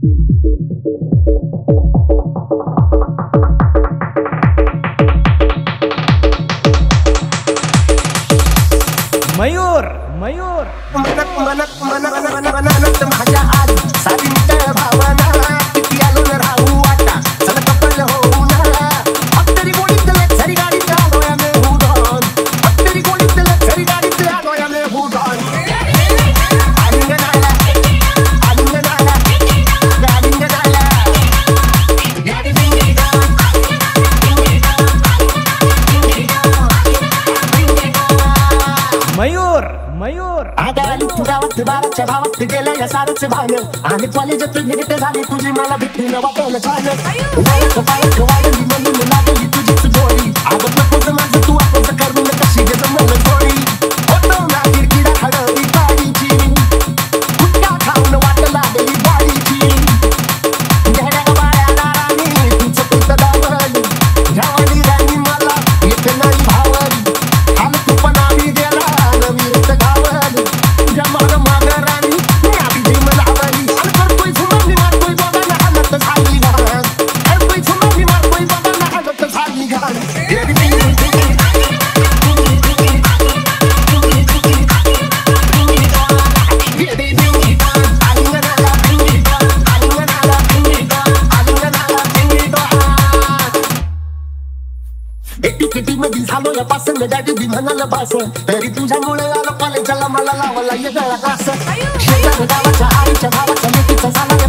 मयूर मयूर माझ्या आधी साविंत भावना किती आलो न राहू आता चल कपल होऊ ना हत्तरी गोडीत लक्झरी गाडीत आलोया मे हुडॉन हत्तरी गोडीत लक्झरी गाडीत आलोया मे हुडॉन आलिंगनाला आलिंगनाला आलिंगनाला मयूर मयूर आगाली तू गावात बाराच्या भावात गेल्या या सारच भावनं आणि कॉलेजात निघते झाली तुझी मला भेटली न वाटलं छान वायक वायक वायली म्हणून लागली तुझीच जोडी आगत नकोच माझं तू आपण करून कशी गे जमलं थोडी होतो ना किरकिरा हडवी गाडीची गुटखा खाऊन वाट लागली गाडीची घेड्या बाळ्या दाराने तुझं पुत दावली ह्यावाली राणी मला येत नाही भावली हाल तू पण आम्ही गेला नवीन गावली जमाग मागरानी आधी भीम लावली करतोय झुमानी मारतोय बघायला हालत झाली घाण करतोय झुमानी मारतोय बघायला हालत झाली घाण किती मध्ये झालो या पासन डॅडी बी म्हणाल पास तरी तुझ्यामुळे आलो कॉलेजाला मला लावला येगळा क्लास शेजार गावाच्या आईच्या भावाच्या लेकीचा झाला